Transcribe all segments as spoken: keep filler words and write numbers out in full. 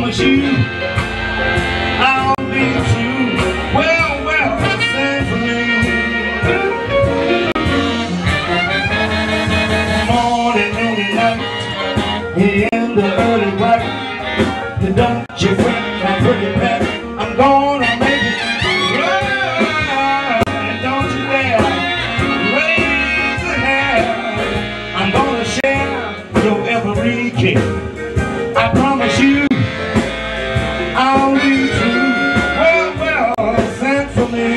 promise you I'll be true. Well, well, sing for me. Morning, noon, and night, in the early light. Don't you fret, my pretty pet, I'm gonna make it right. Don't you dare raise a hair. I'm gonna share your every kick. I promise you I'll be true. Well, well, send for me.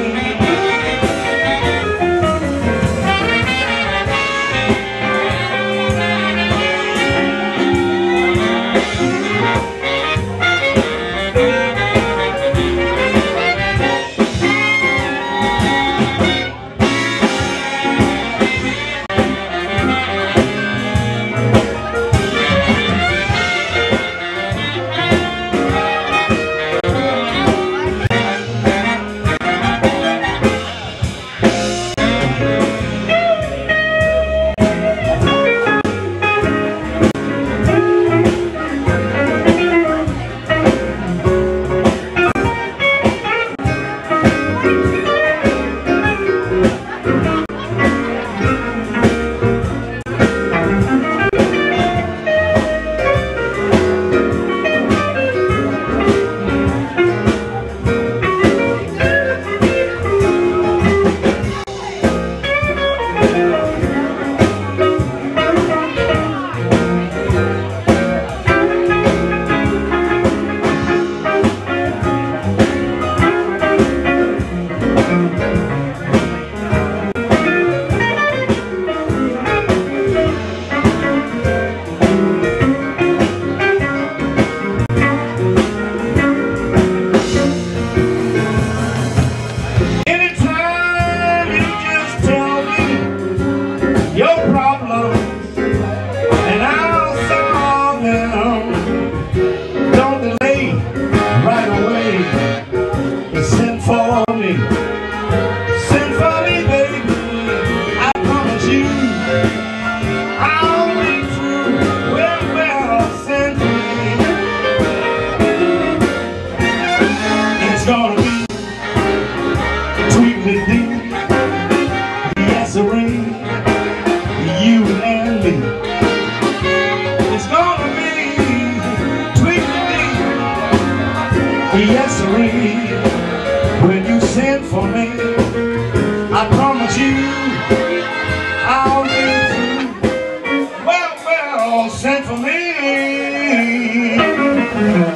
Yes, sirree, when you send for me, I promise you I'll be true. Well, well, send for me.